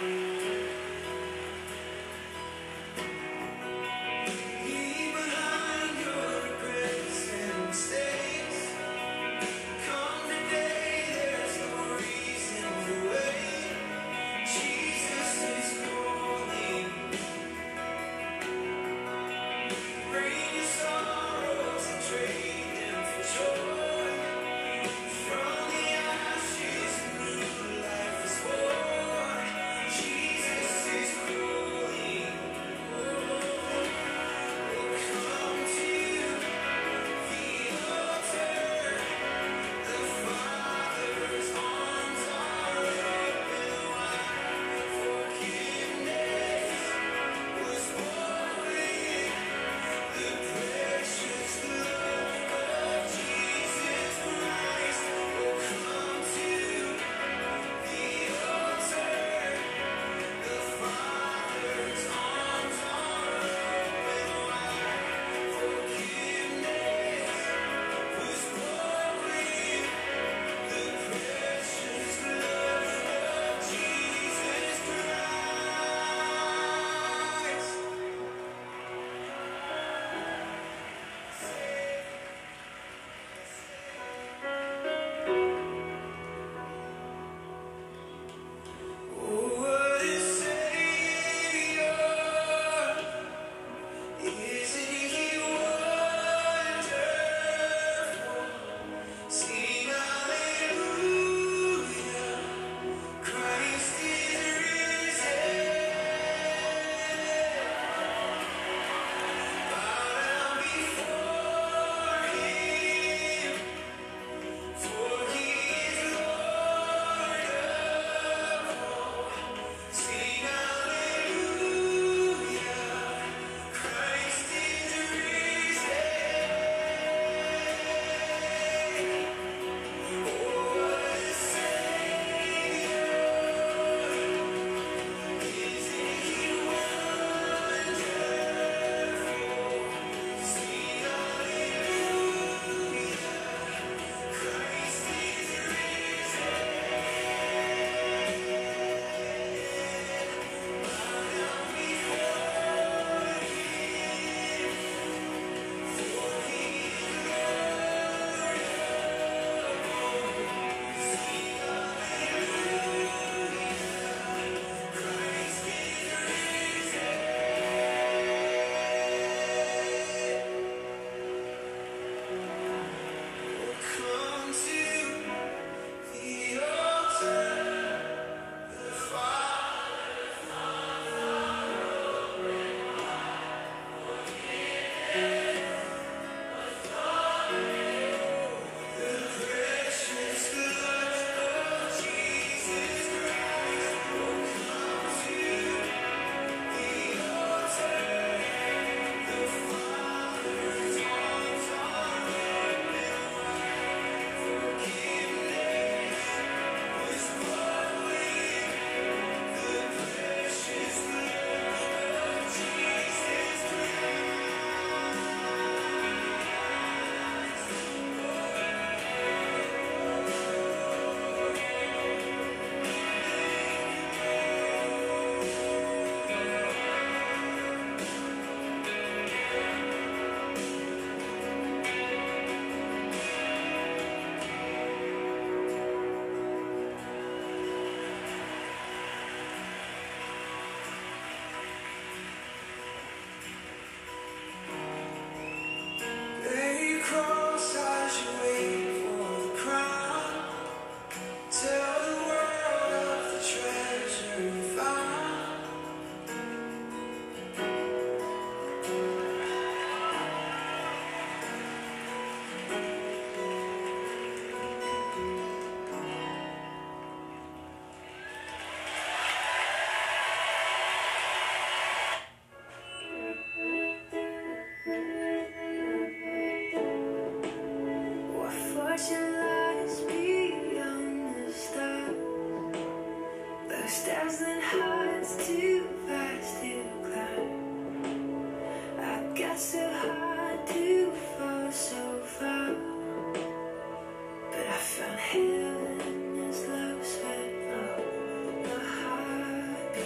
Heaven is love's with no heart.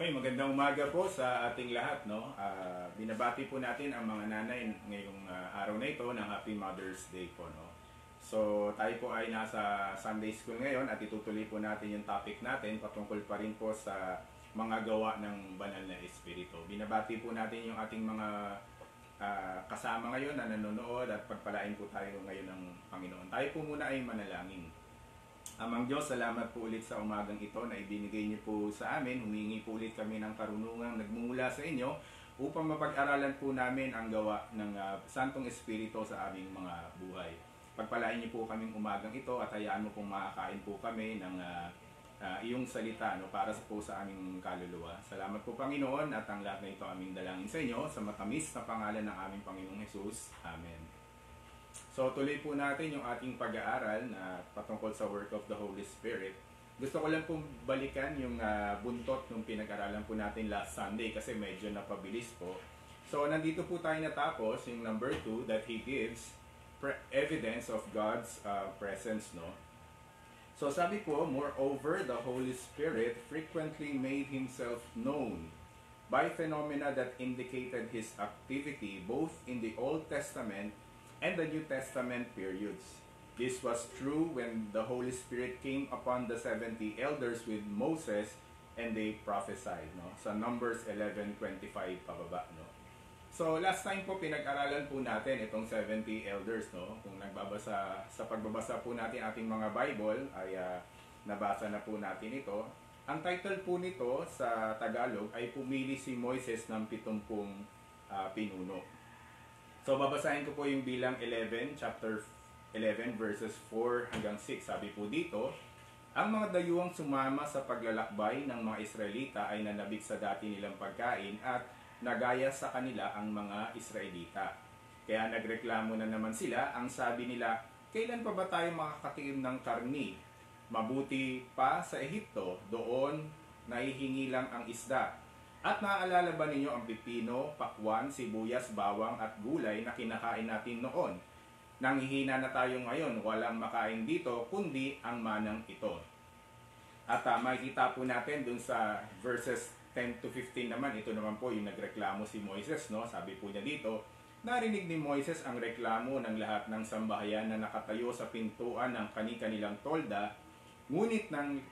Okay, magandang umaga po sa ating lahat, no? Binabati po natin ang mga nanay ngayong araw na ito ng Happy Mother's Day po, no? So, tayo po ay nasa Sunday School ngayon at itutuloy po natin yung topic natin patungkol pa rin po sa mga gawa ng banal na espiritu. Binabati po natin yung ating mga kasama ngayon na nanonood at pagpalain po tayo ngayon ng Panginoon. Tayo po muna ay manalangin. Amang Diyos, salamat po ulit sa umagang ito na ibinigay niyo po sa amin. Humingi po ulit kami ng karunungang nagmumula sa inyo upang mapag-aralan po namin ang gawa ng Santong Espiritu sa aming mga buhay. Pagpalain niyo po kaming umagang ito at hayaan mo pong makakain po kami ng iyong salita, no, para po sa aming kaluluwa. Salamat po Panginoon at ang lahat na ito aming dalangin sa inyo sa matamis na pangalan ng aming Panginoong Hesus. Amen. So tuloy po natin yung ating pag-aaral na patungkol sa work of the Holy Spirit. Gusto ko lang pong balikan yung buntot nung pinag-aralan po natin last Sunday kasi medyo napabilis po. So nandito po tayo natapos yung number 2 that He gives evidence of God's presence, no? So sabi po, moreover, the Holy Spirit frequently made Himself known by phenomena that indicated His activity both in the Old Testament and the New Testament periods. This was true when the Holy Spirit came upon the 70 elders with Moses and they prophesied, no? Sa Numbers 11:25 pababa, no? So last time po pinag-aralan po natin itong 70 elders, no? Kung nagbabasa sa pagbabasa po natin ating mga Bible ay nabasa na po natin ito. Ang title po nito sa Tagalog ay Pumili si Moises ng 70 pinuno. So, babasahin ko po yung bilang 11, chapter 11, verses 4 hanggang 6. Sabi po dito, ang mga dayuhang sumama sa paglalakbay ng mga Israelita ay nanabik sa dati nilang pagkain at nagaya sa kanila ang mga Israelita. Kaya nagreklamo na naman sila. Ang sabi nila, kailan pa ba tayo makakatikim ng karni? Mabuti pa sa Ehipto, doon nahihingi lang ang isda. At naaalala ba ninyo ang pipino, pakwan, sibuyas, bawang at gulay na kinakain natin noon? Nanghihina na tayo ngayon, walang makain dito, kundi ang manang ito. At makikita po natin dun sa verses 10 to 15 naman, ito naman po yung nagreklamo si Moises, no? Sabi po niya dito, narinig ni Moises ang reklamo ng lahat ng sambahayan na nakatayo sa pintuan ng kani-kanilang tolda, ngunit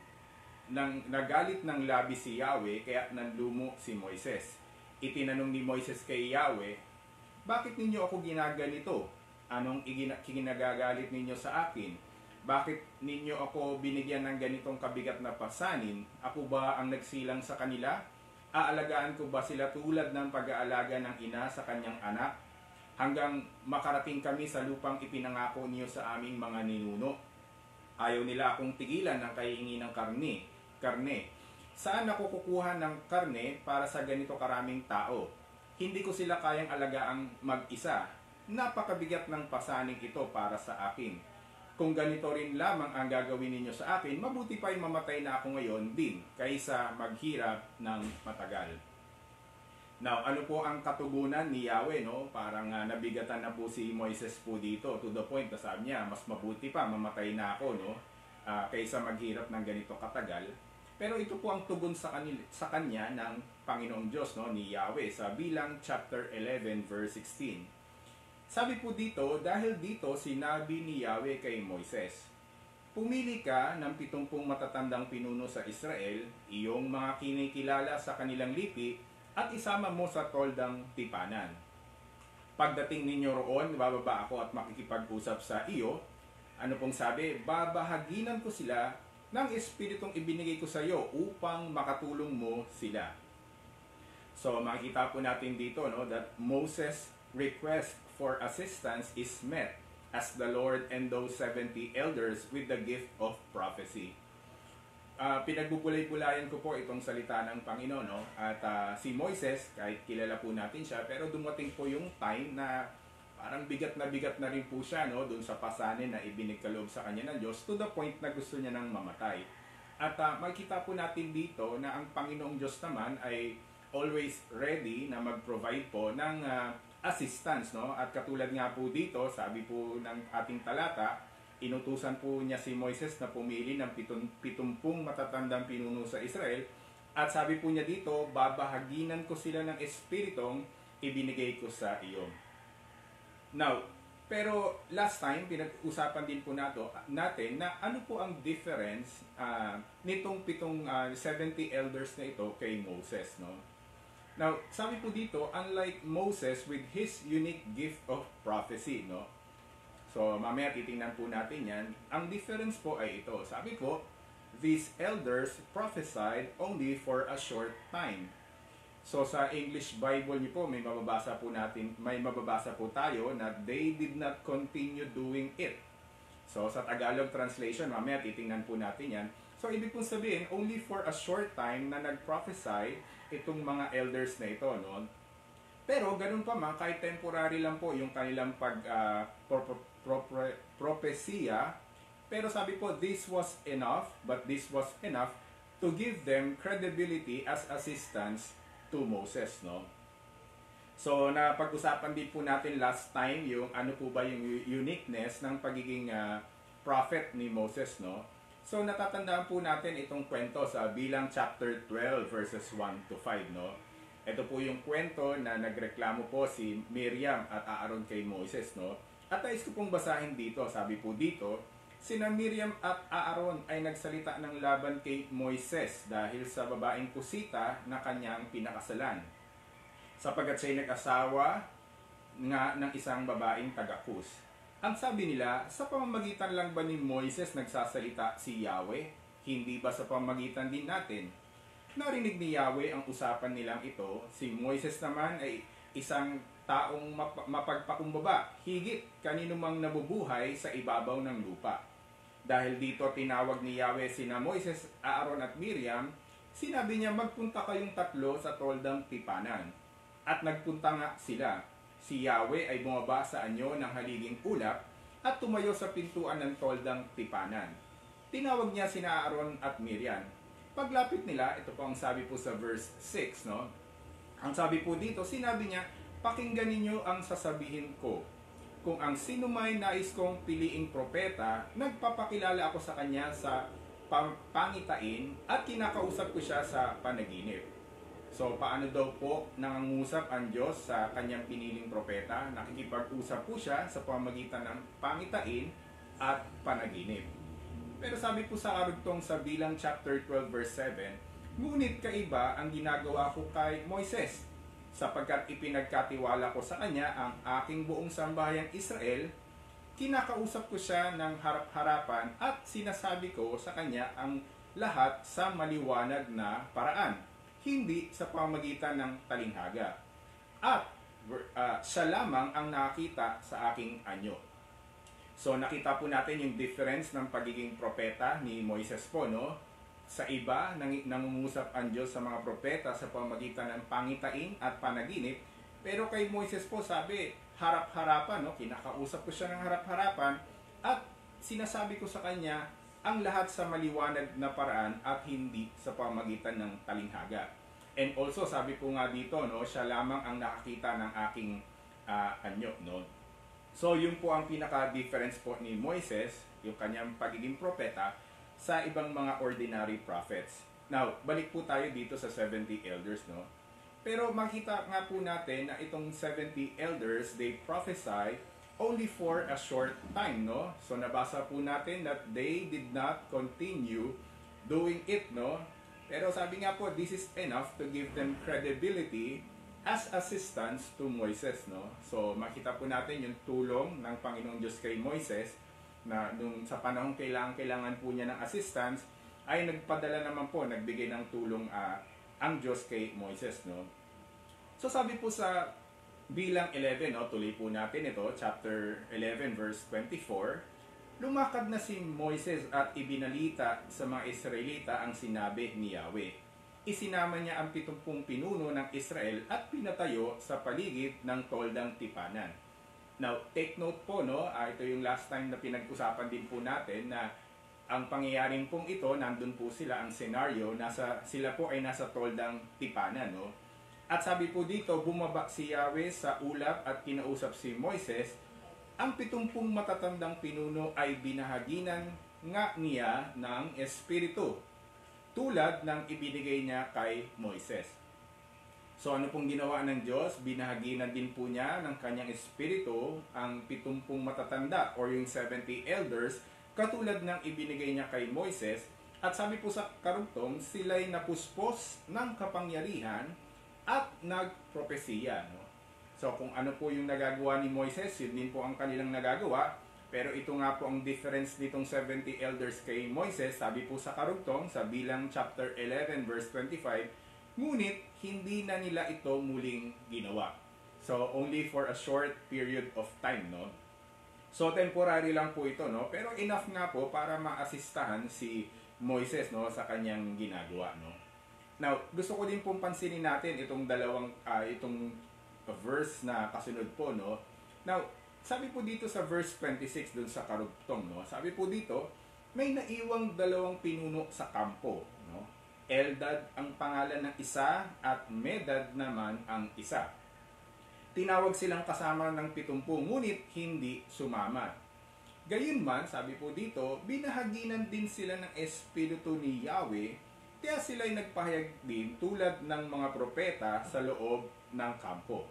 nagalit ng labis si Yahweh, kaya nanlumo si Moises. Itinanong ni Moises kay Yahweh, bakit ninyo ako ginaganito? Anong kinagagalit ninyo sa akin? Bakit ninyo ako binigyan ng ganitong kabigat na pasanin? Ako ba ang nagsilang sa kanila? Aalagaan ko ba sila tulad ng pag-aalaga ng ina sa kanyang anak? Hanggang makarating kami sa lupang ipinangako niyo sa aming mga ninuno. Ayaw nila akong tigilan ng kahihingi ng karne. Saan ako kukuha ng karne para sa ganito karaming tao? Hindi ko sila kayang alagaang mag-isa. Napakabigat ng pasaning ito para sa akin. Kung ganito rin lamang ang gagawin ninyo sa akin, mabuti pa'y mamatay na ako ngayon din kaysa maghirap ng matagal. Now, ano po ang katugunan ni Yahweh, no? Parang nabigatan na po si Moises po dito to the point na sabi niya, mas mabuti pa mamatay na ako, no? Kaysa maghirap ng ganito katagal. Pero ito po ang tugon sa kanya ng Panginoong Diyos, no, ni Yahweh sa bilang chapter 11 verse 16. Sabi po dito, dahil dito sinabi ni Yahweh kay Moises, pumili ka ng 70 matatandang pinuno sa Israel, iyong mga kinikilala sa kanilang lipi, at isama mo sa toldang tipanan. Pagdating ninyo roon, bababa ako at makikipag-usap sa iyo. Ano pong sabi? Babahaginan ko sila ng espiritong ibinigay ko sa iyo upang makatulong mo sila. So makikita po natin dito, no, that Moses' request for assistance is met as the Lord and those 70 elders with the gift of prophecy. Pinagbubulay-bulayan ko po itong salita ng Panginoon, no? At si Moises, kahit kilala po natin siya, pero dumating po yung time na parang bigat na rin po siya, no, doon sa pasanin na ibinigkaloob sa kanya ng Diyos to the point na gusto niya nang mamatay. At makikita po natin dito na ang Panginoong Diyos naman ay always ready na mag-provide po ng assistance, no? At katulad nga po dito, sabi po ng ating talata, inutusan po niya si Moises na pumili ng 70 matatandang pinuno sa Israel At sabi po niya dito, babahaginan ko sila ng espiritong ibinigay ko sa iyo. Now, pero last time, pinag-usapan din po natin na ano po ang difference nitong 70 elders na ito kay Moses, no? Now, sabi po dito, unlike Moses with his unique gift of prophecy, no? So, mamaya titingnan po natin yan. Ang difference po ay ito. Sabi po, these elders prophesied only for a short time. So sa English Bible niyo po, may mababasa po tayo na they did not continue doing it. So sa Tagalog translation, mamaya titingnan po natin yan. So ibig pong sabihin, only for a short time na nag-prophesy itong mga elders na ito, no? Pero ganun pa man, kahit temporary lang po yung kanilang propesya, pero sabi po, this was enough to give them credibility as assistants to Moses, no? So, napag-usapan din po natin last time yung ano po ba yung uniqueness ng pagiging prophet ni Moses, no? So, natatandaan po natin itong kwento sa Bilang chapter 12 verses 1 to 5, no? Ito po yung kwento na nagreklamo po si Miriam at Aaron kay Moses, no? At nais ko pong basahin dito, sabi po dito, sina Miriam at Aaron ay nagsalita ng laban kay Moises dahil sa babaeng kusita na kanyang pinakasalan, sapagkat siya'y nag-asawa nga ng isang babaeng taga-Kus. Ang sabi nila, sa pamamagitan lang ba ni Moises nagsasalita si Yahweh? Hindi ba sa pamamagitan din natin? Narinig ni Yahweh ang usapan nilang ito. Si Moises naman ay isang taong mapagpakumbaba, higit kanino mang nabubuhay sa ibabaw ng lupa. Dahil dito tinawag ni Yahweh sina Moises, Aaron at Miriam, sinabi niya magpunta kayong tatlo sa toldang tipanan. At nagpunta nga sila. Si Yahweh ay bumaba sa anyo ng haliging ulap at tumayo sa pintuan ng toldang tipanan. Tinawag niya sina Aaron at Miriam. Paglapit nila, ito po ang sabi po sa verse 6, no? Ang sabi po dito, sinabi niya, pakinggan ninyo ang sasabihin ko. Kung ang sino may nais kong piliing propeta, nagpapakilala ako sa kanya sa pangitain at kinakausap ko siya sa panaginip. So, paano daw po nangungusap ang Diyos sa kanyang piniling propeta? Nakikipag-usap po siya sa pamamagitan ng pangitain at panaginip. Pero sabi po sa arugtong sa Bilang chapter 12 verse 7, ngunit kaiba ang ginagawa ko kay Moises, sapagkat ipinagkatiwala ko sa kanya ang aking buong sambayang Israel, kinakausap ko siya ng harap-harapan at sinasabi ko sa kanya ang lahat sa maliwanag na paraan, hindi sa pamamagitan ng talinghaga. At siya lamang ang nakita sa aking anyo. So nakita po natin yung difference ng pagiging propeta ni Moises po, no? Sa iba, nangungusap ang Diyos sa mga propeta sa pamamagitan ng pangitain at panaginip. Pero kay Moises po sabi, harap-harapan, no? Kinakausap ko siya ng harap-harapan at sinasabi ko sa kanya ang lahat sa maliwanag na paraan at hindi sa pamamagitan ng talinghaga. And also, sabi po nga dito, no, siya lamang ang nakakita ng aking anyo, no? So, yun po ang pinaka-difference po ni Moises, yung kanyang pagiging propeta, sa ibang mga ordinary prophets. Now, balik po tayo dito sa 70 elders, no? Pero makita nga po natin na itong 70 elders, they prophesy only for a short time, no? So, nabasa po natin that they did not continue doing it, no? Pero sabi nga po, this is enough to give them credibility as assistants to Moises, no? So, makita po natin yung tulong ng Panginoong Diyos kay Moises, na nung sa panahong kailangan po niya ng assistance, ay nagpadala naman po, nagbigay ng tulong ang Diyos kay Moises, no? So sabi po sa Bilang 11, no, tuloy po natin ito, chapter 11 verse 24, lumakad na si Moises at ibinalita sa mga Israelita ang sinabi ni Yahweh. Isinama niya ang 70 pinuno ng Israel at pinatayo sa paligid ng toldang tipanan. Now, take note po, no, ito yung last time na pinag-usapan din po natin na ang pangyayaring pong ito, nandun po sila, ang scenario, sila po ay nasa toldang tipanan, no? At sabi po dito, bumaba si Yahweh sa ulap at kinausap si Moises, ang 70 matatandang pinuno ay binahaginan nga niya ng Espiritu. tulad ng ibinigay niya kay Moises. So ano pong ginawa ng Diyos? Binahaginan din po niya ng kanyang espiritu ang 70 matatanda or yung 70 elders katulad ng ibinigay niya kay Moises. At sabi po sa karugtong, sila'y napuspos ng kapangyarihan at nagpropesiya. No? So kung ano po yung nagagawa ni Moises, yun din po ang kanilang nagagawa. Pero ito nga po ang difference nitong 70 elders kay Moises. Sabi po sa karugtong, sa Bilang chapter 11 verse 25, ngunit hindi na nila ito muling ginawa. So only for a short period of time, no? So temporary lang po ito, no? Pero enough nga po para maasistahan si Moises, no, sa kanyang ginagawa, no? Now, gusto ko din pong pansinin natin itong itong verse na kasunod po, no? Now, sabi po dito sa verse 26 dun sa karugtong, no? Sabi po dito, may naiwang 2 pinuno sa kampo, no? Eldad ang pangalan ng isa at Medad naman ang isa. Tinawag silang kasama ng 70, ngunit hindi sumama. Gayunman, sabi po dito, binahaginan din sila ng espiritu ni Yahweh, kaya sila'y nagpahayag din tulad ng mga propeta sa loob ng kampo.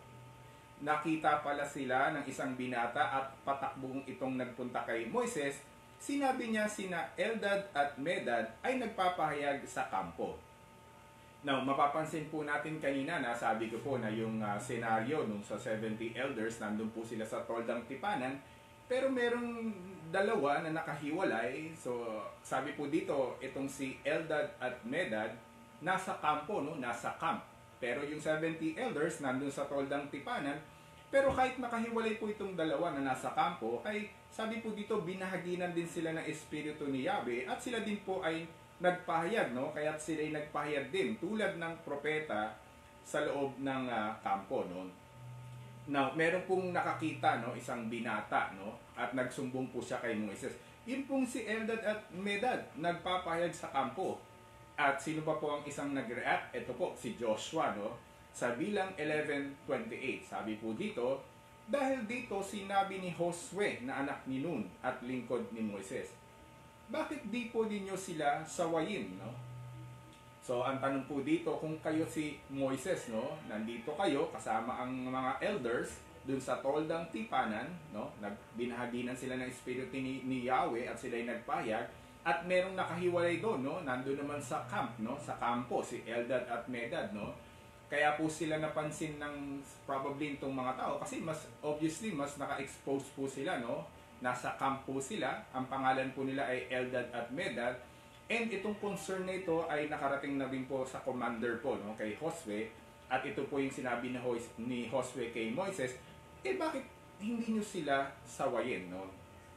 Nakita pala sila ng isang binata at patakbong itong nagpunta kay Moises. Sinabi niya sina Eldad at Medad ay nagpapahayag sa kampo. Now, mapapansin po natin kanina na sabi ko po na yung senaryo nung sa 70 elders, nandun po sila sa toldang tipanan, pero merong 2 na nakahiwalay. So, sabi po dito, itong si Eldad at Medad, nasa kampo, no? Nasa camp. Pero yung 70 elders, nandun sa toldang tipanan. Pero kahit nakahiwalay po itong 2 na nasa kampo, ay sabi po dito, binahaginan din sila ng espiritu ni Yahweh at sila din po ay nagpahayag, no? Kaya sila ay nagpahayag din tulad ng propeta sa loob ng kampo, no? Now, meron pong nakakita, no, isang binata, no, at nagsumbong po siya kay Moises. Yun pong si Eldad at Medad, nagpapahayag sa kampo. At sino pa po ang isang nag-react? Ito po, si Joshua, no? Sa Bilang 11:28, sabi po dito, dahil dito sinabi ni Josue na anak ni Nun at lingkod ni Moises, bakit di po ninyo sila sawayin, no? So, ang tanong po dito, kung kayo si Moises, no, nandito kayo kasama ang mga elders dun sa toldang tipanan, no, binahaginan sila ng espiritu ni Yahweh at sila ay nagpahayag, at merong nakahiwalay doon, no, nandun naman sa camp, no, sa kampo, si Eldad at Medad, no. Kaya po sila napansin ng probably itong mga tao kasi mas obviously mas naka-expose po sila, no. Nasa camp po sila, ang pangalan po nila ay Eldad at Medad. And itong concern na ito ay nakarating na din po sa commander po, no, kay Josue. At ito po yung sinabi ni Josue kay Moises, bakit hindi nyo sila sawayin, no?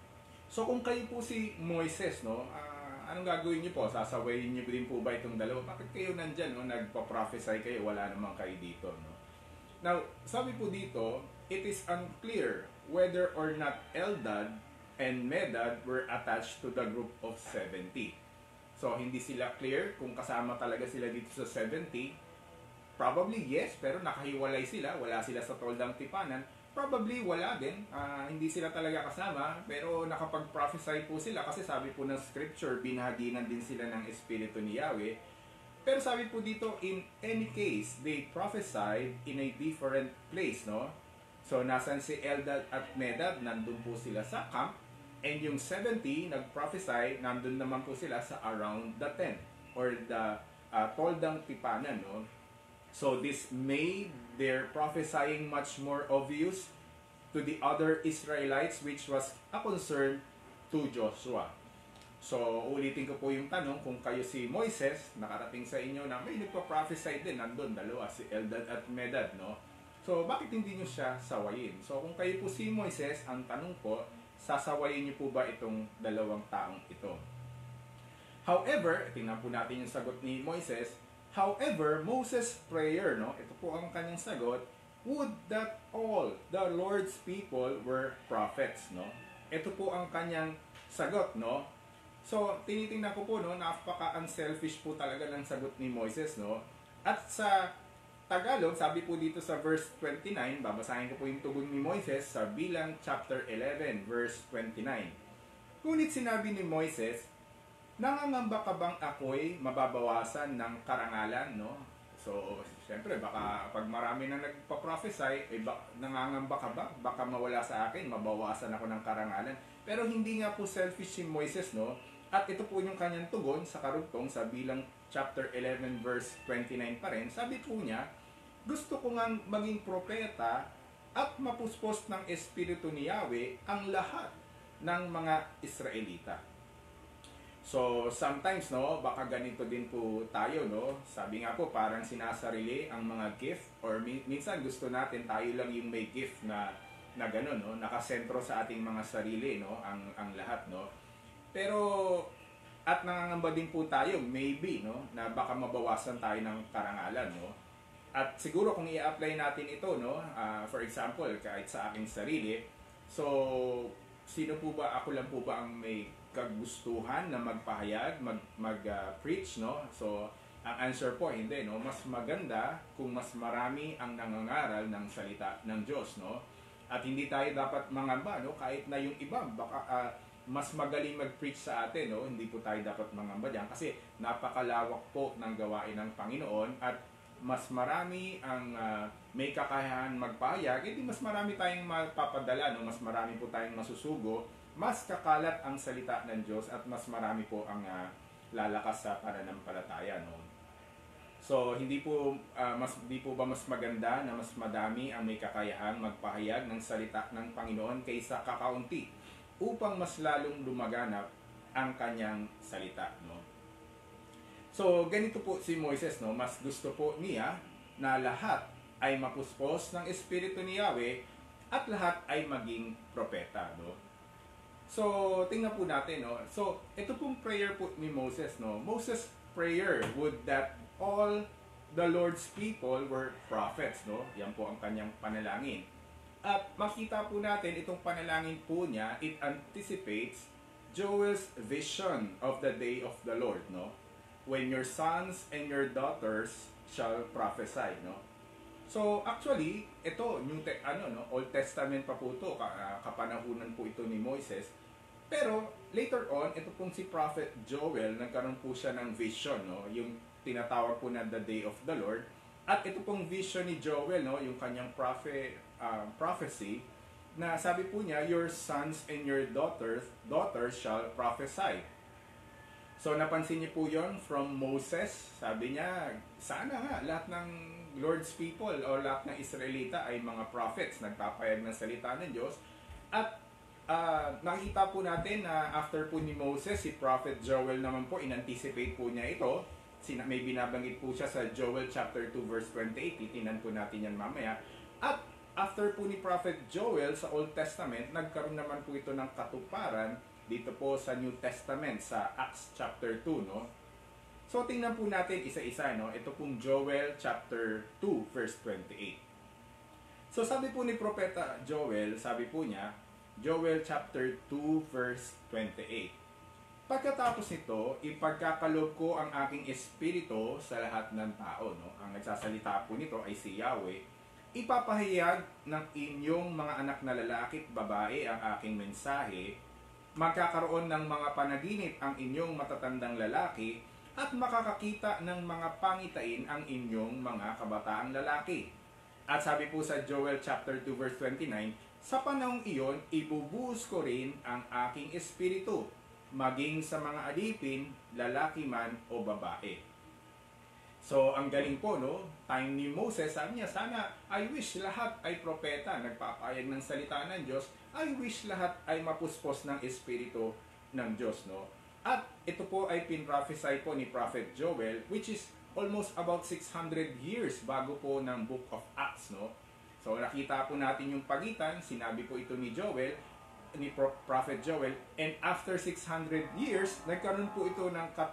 So kung kayo po si Moises, no, anong gagawin nyo po? Sasawayin nyo din po ba itong 2? Bakit kayo nandyan, no? Nagpa-prophesy kayo, wala naman kayo dito, no? Now, sabi po dito, it is unclear whether or not Eldad and Medad were attached to the group of 70. So, hindi sila clear kung kasama talaga sila dito sa 70. Probably yes, pero nakahiwalay sila. Wala sila sa toldang tipanan. Probably wala din. Hindi sila talaga kasama, pero nakapag-prophesy po sila kasi sabi po ng scripture, binahaginan din sila ng espiritu ni Yahweh. Pero sabi po dito, in any case, they prophesied in a different place, no? So, nasan si Eldad at Medad? Nandun po sila sa camp. And yung 70, nag-prophesy, nandun naman po sila sa around the tent or the toldang tipanan, no? So this made their prophesying much more obvious to the other Israelites, which was a concern to Joshua. So ulitin ko po yung tanong, kung kayo si Moises, nakarating sa inyo na may nagpa-prophesy din, nandun 2, si Eldad at Medad, no? So bakit hindi nyo siya sawayin? So kung kayo po si Moises, ang tanong po, sasawayin niyo po ba itong 2 taong ito? However, tingnan po natin yung sagot ni Moises. However, Moses' prayer, no, ito po ang kanyang sagot, would that all the Lord's people were prophets, no? Ito po ang kanyang sagot, no? So, tinitingnan ko po, no, napaka-unselfish po talaga ng sagot ni Moises, no? At sa Tagalog, sabi po dito sa verse 29, babasahin ko po yung tugon ni Moises sa Bilang chapter 11, verse 29. Ngunit sinabi ni Moises, Nangangamba ka bang ako'y mababawasan ng karangalan, no? So, siyempre, baka pag marami na nagpa-prophesy, nangangamba ka ba? Baka mawala sa akin, mabawasan ako ng karangalan. Pero hindi nga po selfish si Moises, no? At ito po yung kanyang tugon sa karugtong sa Bilang chapter 11 verse 29 pa rin. Sabi po niya, gusto ko ngang maging propeta at mapuspos ng Espiritu ni Yahweh ang lahat ng mga Israelita. So, sometimes, no, baka ganito din po tayo, no? Sabi nga po, parang sinasarili ang mga gift or minsan gusto natin tayo lang yung may gift na gano'n, no? Nakasentro sa ating mga sarili, no? Ang lahat, no? Pero, at nangangamba din po tayo, maybe, no? Na baka mabawasan tayo ng karangalan, no? At siguro kung i-apply natin ito, no? For example, kahit sa aking sarili, so, sino po ba, ako lang po ba ang may kagustuhan na magpahayag, mag-preach, no? So, ang answer po, hindi, no? Mas maganda kung mas marami ang nangangaral ng salita ng Diyos, no? At hindi tayo dapat mangamba, no? Kahit na yung iba, baka mas magaling mag-preach sa atin, no? Hindi po tayo dapat mangamba diyan kasi napakalawak po ng gawain ng Panginoon at mas marami ang may kakayahan magpahayag, hindi mas marami tayong mapapadala, no? Mas marami po tayong masusugo, mas kakalat ang salita ng Diyos at mas marami po ang lalakas sa pananampalataya, no? So, hindi po ba mas maganda na mas madami ang may kakayahang magpahayag ng salita ng Panginoon kaysa kakaunti upang mas lalong lumaganap ang kanyang salita, no? So, ganito po si Moises, no? Mas gusto po niya na lahat ay mapuspos ng Espiritu ni Yahweh at lahat ay maging propeta, no? So, tingnan po natin, no? So, ito pong prayer po ni Moses, no? Moses' prayer would that all the Lord's people were prophets, no? Yan po ang kanyang panalangin. At makita po natin itong panalangin po niya, it anticipates Joel's vision of the day of the Lord, no? When your sons and your daughters shall prophesy, no? So actually, ito Old Testament pa po ito, kapanahunan po ito ni Moises. Pero later on, ito pong si Prophet Joel, nagkaroon po siya ng vision, no? Yung tinatawag po na the day of the Lord. At ito pong vision ni Joel, no, yung kanyang prophecy, na sabi po niya, your sons and your daughters shall prophesy. So napansin niyo po yon from Moses. Sabi niya, sana nga lahat ng Lord's people o lahat ng Israelita ay mga prophets, nagpapayag ng salita ng Diyos. At nakita po natin na after po ni Moses, si Prophet Joel naman po, in-anticipate po niya ito. May binabanggit po siya sa Joel chapter 2 verse 28. Titinan po natin yan mamaya. At after po ni Prophet Joel sa Old Testament, nagkaroon naman po ito ng katuparan dito po sa New Testament sa Acts chapter 2, no? So tingnan po natin isa-isa, no? Ito pong Joel chapter 2 verse 28. So sabi po ni Propeta Joel, sabi po niya, Joel chapter 2 verse 28. Pagkatapos nito, ipagkakalob ko ang aking espiritu sa lahat ng tao, no? Ang nagsasalita po nito ay si Yahweh. Ipapahayag ng inyong mga anak na lalaki at babae ang aking mensahe. Magkakaroon ng mga panaginip ang inyong matatandang lalaki at makakakita ng mga pangitain ang inyong mga kabataang lalaki. At sabi po sa Joel chapter 2 verse 29, sa panahong iyon, ibubuhos ko rin ang aking espiritu, maging sa mga alipin, lalaki man o babae. So, ang galing po, no? Time ni Moses, sabi niya, sana, I wish lahat ay propeta, nagpapayag ng salita ng Diyos. I wish lahat ay mapuspos ng Espiritu ng Diyos, no? At ito po ay pinrophesy po ni Prophet Joel, which is almost about 600 years bago po ng Book of Acts, no? So, nakita po natin yung pagitan, sinabi po ito ni Joel, ni Prophet Joel, and after 600 years, nagkaroon po ito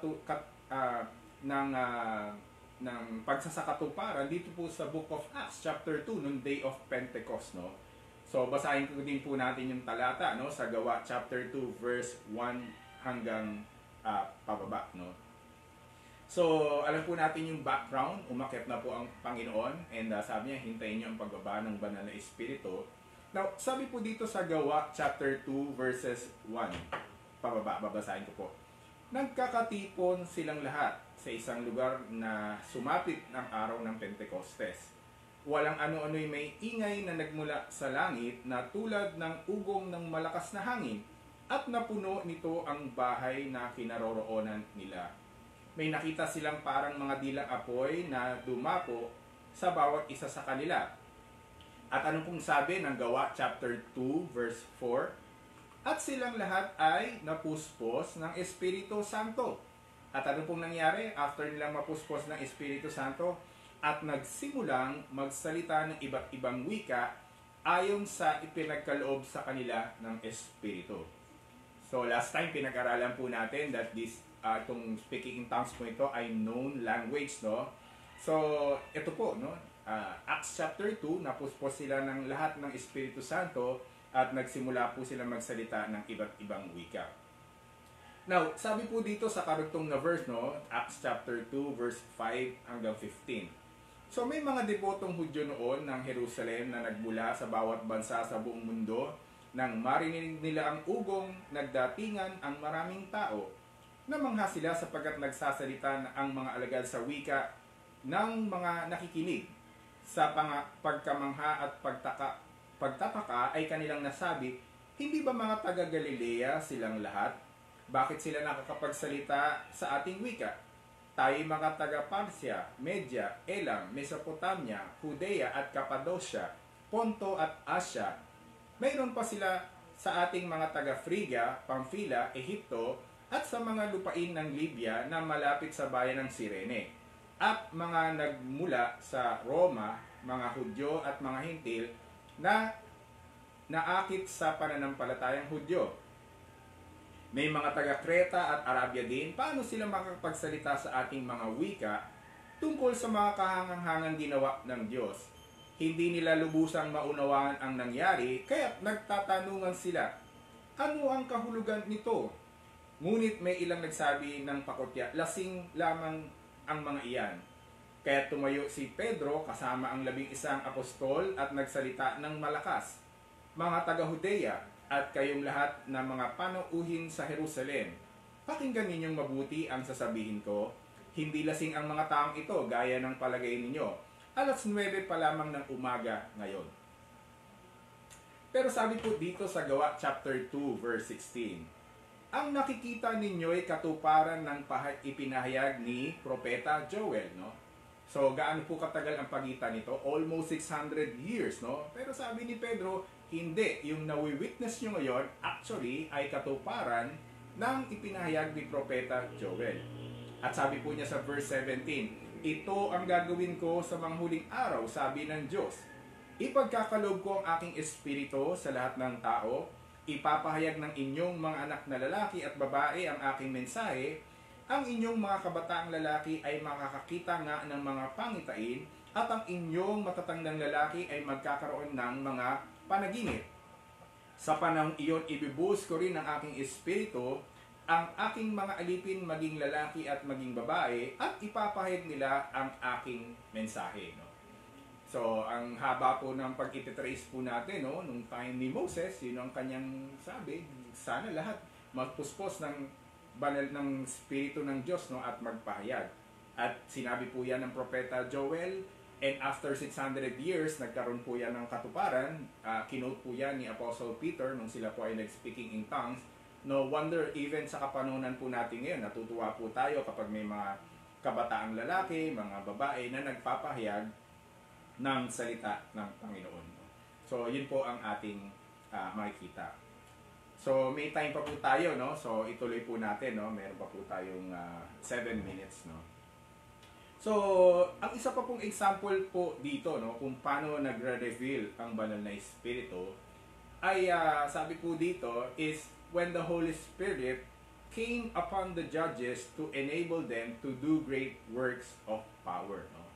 ng pagsasakatuparan dito po sa Book of Acts chapter 2 nung Day of Pentecost, no? So basahin ko din po natin yung talata, no, sa Gawa chapter 2 verse 1 hanggang pababa, no. So alam po natin yung background, umakyat na po ang Panginoon and sabi niya hintayin niyo ang pagbaba ng banal na espiritu. Now, sabi po dito sa Gawa chapter 2 verses 1 pababa, babasahin ko po. nagkakatipon silang lahat sa isang lugar na sumapit ng araw ng Pentecostes. Walang ano-ano'y may ingay na nagmula sa langit na tulad ng ugong ng malakas na hangin at napuno nito ang bahay na kinaroroonan nila. May nakita silang parang mga dilang apoy na dumapo sa bawat isa sa kanila. At ano pong sabi ng Gawa chapter 2 verse 4? At silang lahat ay napuspos ng Espiritu Santo. At ano pong nangyari after nilang mapuspos ng Espiritu Santo? At nagsimulang magsalita ng iba't ibang wika ayon sa ipinagkaloob sa kanila ng Espiritu. So last time pinag-aralan po natin that itong speaking in tongues po ito ay known language, no? So ito po, no? Acts chapter 2, napuspos sila ng lahat ng Espiritu Santo at nagsimula po sila magsalita ng iba't ibang wika. Now, sabi po dito sa karugtong na verse, no? Acts chapter 2 verse 5 hanggang 15. So may mga debotong Hudyo noon ng Jerusalem na nagmula sa bawat bansa sa buong mundo nang marinig nila ang ugong nagdatingan ang maraming tao. Namangha sila sapagkat nagsasalita ang mga alagad sa wika ng mga nakikinig. Sa pagkamangha at pagtataka ay kanilang nasabi, hindi ba mga taga Galilea silang lahat? Bakit sila nakakapagsalita sa ating wika? Tayo mga taga Parsia, Media, Elam, Mesopotamia, Judea at Cappadocia, Ponto at Asia. Mayroon pa sila sa ating mga taga Phrygia, Pamphylia, Ehipto at sa mga lupain ng Libya na malapit sa bayan ng Cirene. At mga nagmula sa Roma, mga Hudyo at mga Hintil na naakit sa pananampalatayang Hudyo. May mga taga Creta at Arabia din. Paano sila makakapagsalita sa ating mga wika tungkol sa mga kahangang-hangang ginawa ng Diyos? Hindi nila lubusang maunawaan ang nangyari, kaya nagtatanungan sila, ano ang kahulugan nito? Ngunit may ilang nagsabi ng pakotya, lasing lamang ang mga iyan. Kaya tumayo si Pedro kasama ang 11 apostol at nagsalita ng malakas. Mga taga-Judea at kayong lahat na mga panauhin sa Jerusalem, pakinggan ninyong mabuti ang sasabihin ko. Hindi lasing ang mga taong ito gaya ng palagay ninyo. Alas 9 pa lamang ng umaga ngayon. Pero sabi po dito sa Gawa chapter 2 verse 16, ang nakikita ninyo ay katuparan ng ipinahayag ni Propeta Joel, no? So gaano po katagal ang pagitan nito? Almost 600 years, no? Pero sabi ni Pedro, hindi. Yung nawi-witness nyo ngayon, actually, ay katuparan ng ipinahayag ni Propeta Joel. At sabi po niya sa verse 17, ito ang gagawin ko sa mga huling araw, sabi ng Diyos. Ipagkakaloob ko ang aking espiritu sa lahat ng tao, ipapahayag ng inyong mga anak na lalaki at babae ang aking mensahe, ang inyong mga kabataang lalaki ay makakakita nga ng mga pangitain, at ang inyong matatandang lalaki ay magkakaroon ng mga panaginip. Sa panahong iyon, ibibuhos ko rin ang aking espiritu, ang aking mga alipin maging lalaki at maging babae, at ipapahayag nila ang aking mensahe. No? So, ang haba po ng pag-ititrace po natin, no? Nung time ni Moses, yun ang kanyang sabi, sana lahat magpuspos ng banal ng espiritu ng Diyos, no? At magpahayag. At sinabi po yan ng Propeta Joel, and after 600 years, nagkaroon po yan ng katuparan. Kinote po yan ni Apostle Peter nung sila po ay nag-speaking in tongues. No wonder, even sa kapanahunan po natin ngayon, natutuwa po tayo kapag may mga kabataang lalaki, mga babae na nagpapahayag ng salita ng Panginoon. So, yun po ang ating makikita. So, may time pa po tayo, no? So, ituloy po natin, no? Meron pa po tayong 7 minutes, no? So, ang isa pa pong example po dito, no? Kung paano nagre-reveal ang banal na espiritu, ay sabi po dito is when the Holy Spirit came upon the judges to enable them to do great works of power. No?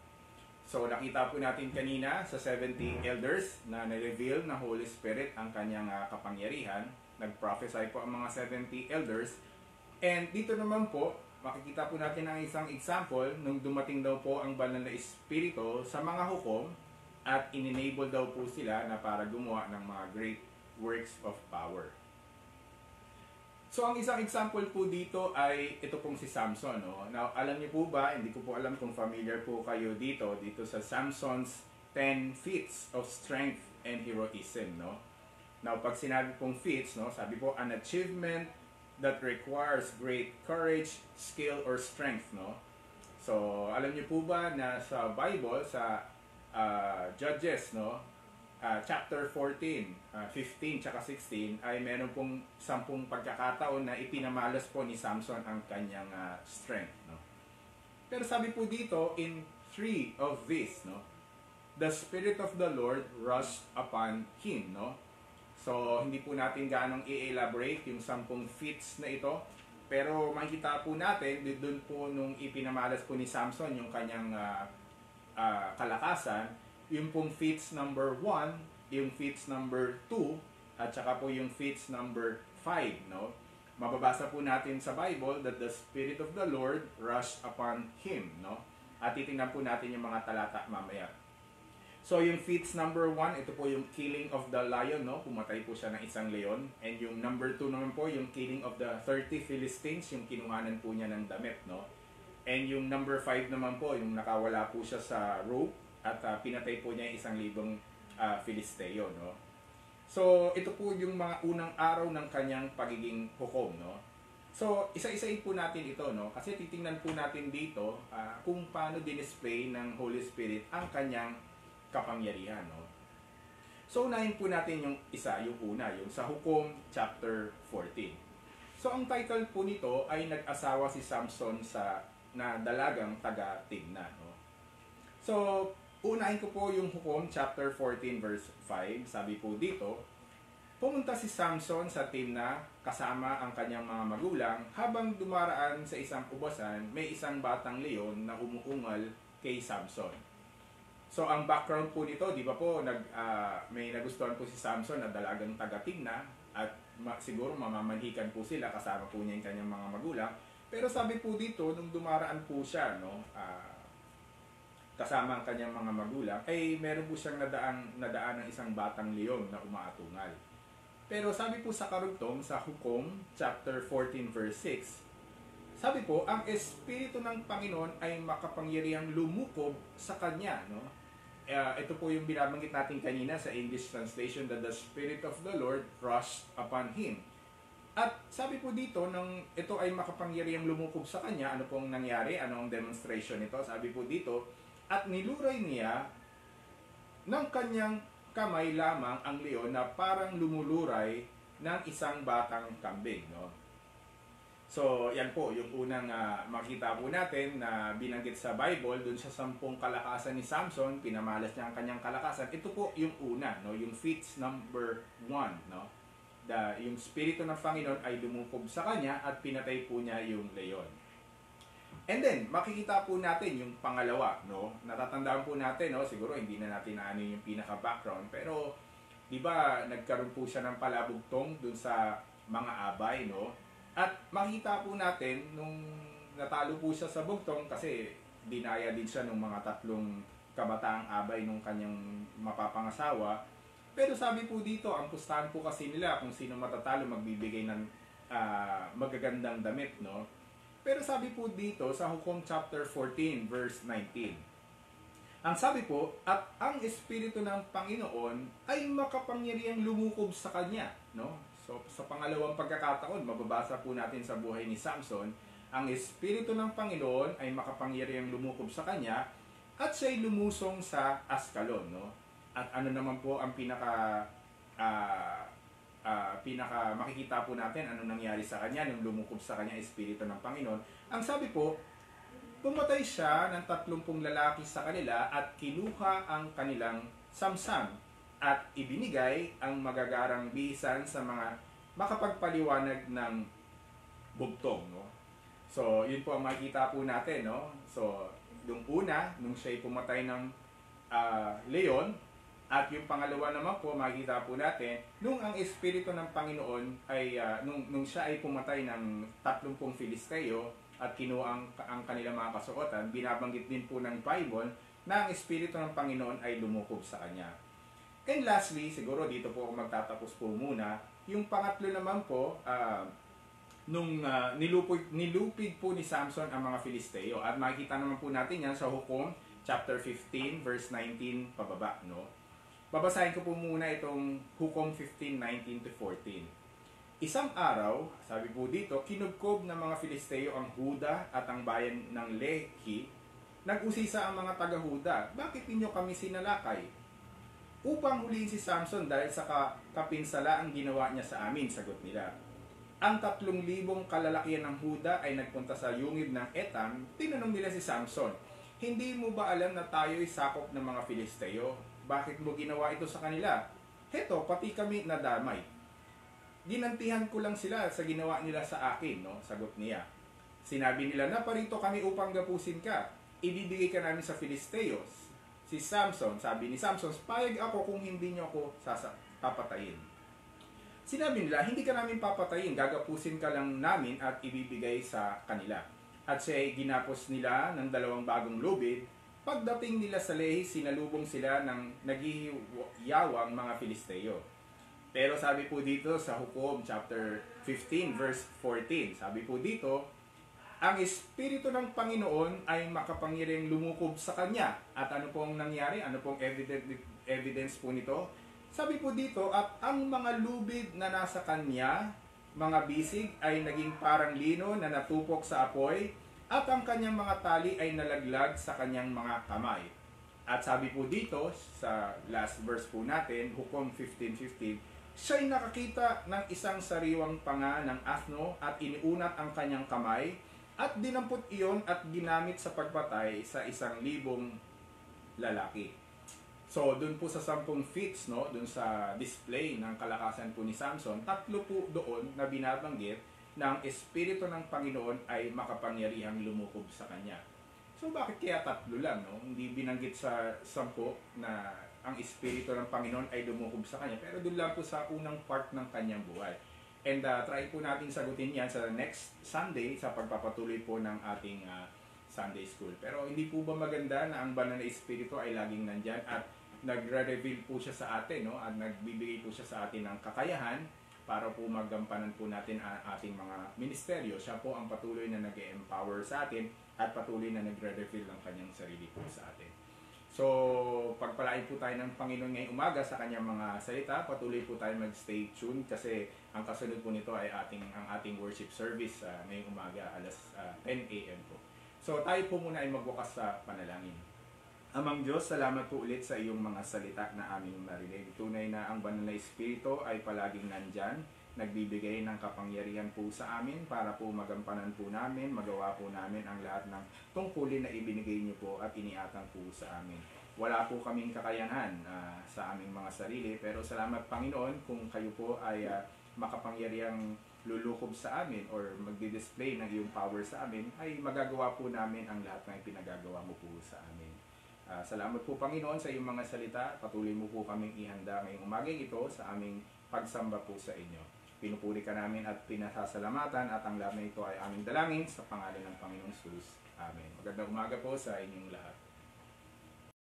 So nakita po natin kanina sa 70 elders na na-reveal na Holy Spirit ang kanyang kapangyarihan. Nag-prophesy po ang mga 70 elders. And dito naman po, makikita po natin ang isang example nung dumating daw po ang banal na espiritu sa mga hukom at in-enable daw po sila na para gumawa ng mga great works of power. So ang isang example po dito ay ito pong si Samson, no? Now, alam niyo po ba, hindi ko po alam kung familiar po kayo dito sa Samson's 10 feats of strength and heroism, no? Now, pag sinabi pong feats, no, sabi po an achievement that requires great courage, skill or strength, no? So, alam niyo po ba na sa Bible sa Judges, no? Chapter 14, 15, tsaka 16 ay meron pong 10 pagkakataon na ipinamalas po ni Samson ang kanyang strength, no? Pero sabi po dito, in 3 of these, no, the Spirit of the Lord rushed upon him, no? So, hindi po natin ganong i-elaborate yung 10 feats na ito, pero makikita po natin, doon po nung ipinamalas po ni Samson yung kanyang kalakasan, yung pong feats number 1, yung feats number 2, at saka po yung feats number 5, no? Mababasa po natin sa Bible that the Spirit of the Lord rushed upon him, no? At titingnan po natin yung mga talata mamaya. So yung feats number 1, ito po yung killing of the lion, no? Pumatay po siya ng isang leon. And yung number 2 naman po, yung killing of the 30 Philistines, yung kinuhanan po niya ng damit, no? And yung number 5 naman po, yung nakawala po siya sa rope at pinatay po niya 1,000 Filisteo, no? So, ito po yung mga unang araw ng kanyang pagiging hukom, no? So, isa-isahin po natin ito, no? Kasi titingnan po natin dito kung paano dinisplay ng Holy Spirit ang kanyang kapangyarihan, no? So, unahin po natin yung isa, yung una, yung sa Hukom chapter 14. So, ang title po nito ay nag-asawa si Samson na dalagang taga-Timna, no? So, unahin ko po yung Hukom chapter 14 verse 5. Sabi po dito, pumunta si Samson sa Timna kasama ang kanyang mga magulang habang dumaraan sa isang ubasan, may isang batang leon na umuungal kay Samson. So, ang background po nito, di ba po, may nagustuhan po si Samson na dalagang taga-Timna at siguro mamamanhikan po sila kasama po niya yung kanyang mga magulang. Pero sabi po dito, nung dumaraan po siya, no, kasama ang kanyang mga magulang, ay meron po siyang nadaan ng isang batang leon na umaatungal. Pero sabi po sa karugtong, sa Hukom, chapter 14, verse 6, sabi po, ang Espiritu ng Panginoon ay makapangyarihang lumukob sa kanya, no? Ito po yung binabanggit natin kanina sa English translation, that the Spirit of the Lord rushed upon him. At sabi po dito, nang ito ay makapangyarihang lumukob sa kanya, ano pong nangyari? Ano ang demonstration nito? Sabi po dito, at niluray niya ng kanyang kamay lamang ang leon na parang lumuluray ng isang batang kambing, no? So, yan po, yung unang makita po natin na binanggit sa Bible, dun sa 10 kalakasan ni Samson, pinamalas niya ang kanyang kalakasan. Ito po yung una, no? Yung feats number 1, no? Yung Espiritu ng Panginoon ay lumukob sa kanya at pinatay po niya yung leon. And then, makikita po natin yung pangalawa, no? Natatandaan po natin, no? Siguro hindi na natin ano yung pinaka-background, pero di ba nagkaroon po siya ng palabugtong dun sa mga abay, no? At makikita po natin nung natalo po siya sa bugtong kasi dinaya din siya ng mga 3 kabataang abay nung kanyang mapapangasawa. Pero sabi po dito, ang pustahan po kasi nila kung sino matatalo magbibigay ng magagandang damit, no? Pero sabi po dito sa Hukom chapter 14 verse 19. Ang sabi po, at ang Espiritu ng Panginoon ay makapangyarihang lumukob sa kanya, no? So sa pangalawang pagkakataon, mababasa po natin sa buhay ni Samson, ang Espiritu ng Panginoon ay makapangyarihang lumukob sa kanya at siya'y lumusong sa Ascalon, no? At ano naman po ang pinaka makikita po natin ano nangyari sa kanya nung lumukob sa kanya Espiritu ng Panginoon. Ang sabi po, pumatay siya ng 30 lalaki sa kanila at kinuha ang kanilang samsam at ibinigay ang magagarang bisan sa mga makapagpaliwanag ng bugtong, no? So, yun po ang makikita po natin, no? So, yung una, nung siya'y pumatay ng leon, at yung pangalawa naman po, makikita po natin, nung ang Espiritu ng Panginoon ay, nung siya ay pumatay ng 30 Filisteo at kinuha ang kanilang mga kasuotan, binabanggit din po ng Bible na ang Espiritu ng Panginoon ay lumukob sa kanya. And lastly, siguro dito po ako magtatapos po muna, yung pangatlo naman po, nung nilupig po ni Samson ang mga Filisteo. At makikita naman po natin yan sa Hukom chapter 15 verse 19 pababa, no? Babasahin ko po muna itong Hukom 15:19 to 14. Isang araw, sabi po dito, kinubkob ng mga Filisteo ang Huda at ang bayan ng Lehi. Nag-usisa ang mga taga-Huda, bakit ninyo kami sinalakay? Upang huliin si Samson dahil sa kapinsala ang ginawa niya sa amin, sagot nila. Ang 3,000 kalalakihan ng Huda ay nagpunta sa yungib ng Etam. Tinanong nila si Samson, hindi mo ba alam na tayo'y sakop ng mga Filisteo? Bakit mo ginawa ito sa kanila? Heto, pati kami nadamay. Ginantihan ko lang sila sa ginawa nila sa akin, no? Sagot niya. Sinabi nila na parito kami upang gapusin ka. Ibibigay ka namin sa Filisteos. Si Samson, sabi ni Samson, payag ako kung hindi niyo ako papatayin. Sinabi nila, hindi ka namin papatayin, gagapusin ka lang namin at ibibigay sa kanila. At siya ginapos nila ng 2 bagong lubid. Pagdating nila sa Lehi, sinalubong sila ng naghihiyawang mga Filisteo. Pero sabi po dito sa Hukom chapter 15 verse 14, sabi po dito, ang Espiritu ng Panginoon ay makapangyarihang lumukob sa kanya. At ano pong nangyari? Ano pong evidence po nito? Sabi po dito, at ang mga lubid na nasa kanya, mga bisig, ay naging parang lino na natupok sa apoy, at ang kanyang mga tali ay nalaglag sa kanyang mga kamay. At sabi po dito, sa last verse po natin, Hukom 15:15, siya'y nakakita ng isang sariwang panga ng asno at iniunat ang kanyang kamay at dinampot iyon at ginamit sa pagpatay sa 1,000 lalaki. So, dun po sa 10 feats, no, dun sa display ng kalakasan po ni Samson, 3 po doon na binabanggit ng Espiritu ng Panginoon ay makapangyarihang lumukob sa kanya. So, bakit kaya 3 lang, no? Hindi binanggit sa 10 na ang Espiritu ng Panginoon ay lumukob sa kanya. Pero doon lang po sa unang part ng kanyang buhay. And try po natin sagutin yan sa next Sunday sa pagpapatuloy po ng ating Sunday School. Pero hindi po ba maganda na ang banal na Espiritu ay laging nandyan at nagre-reveal po siya sa atin, no? At nagbibigay po siya sa atin ng kakayahan para po magampanan po natin ang ating mga ministeryo. Siya po ang patuloy na nag-empower sa atin at patuloy na nagre-reveal ng kanyang sarili po sa atin. So, pagpalain po tayo ng Panginoon ngayong umaga sa kanyang mga salita. Patuloy po tayo mag-stay tuned kasi ang kasunod po nito ay ang ating worship service ngayong umaga alas 10 a.m. po. So, tayo po muna ay magbukas sa panalangin. Amang Diyos, salamat po ulit sa iyong mga salita na aming narinig. Tunay na ang banal na Espiritu ay palaging nandyan, nagbibigay ng kapangyarihan po sa amin para po magampanan po namin, magawa po namin ang lahat ng tungkulin na ibinigay niyo po at iniatang po sa amin. Wala po kaming kakayanan sa aming mga sarili, pero salamat Panginoon kung kayo po ay makapangyarihang lulukob sa amin or magdi-display ng iyong power sa amin, ay magagawa po namin ang lahat ng pinagagawa mo po sa amin. Salamat po Panginoon sa iyong mga salita. Patuloy mo po kaming ihanda ngayong umagang ito sa aming pagsamba po sa inyo. Pinupuri ka namin at pinasasalamatan at ang lahat na ito ay aming dalangin sa pangalan ng Panginoong Jesus. Amen. Magandang umaga po sa inyong lahat.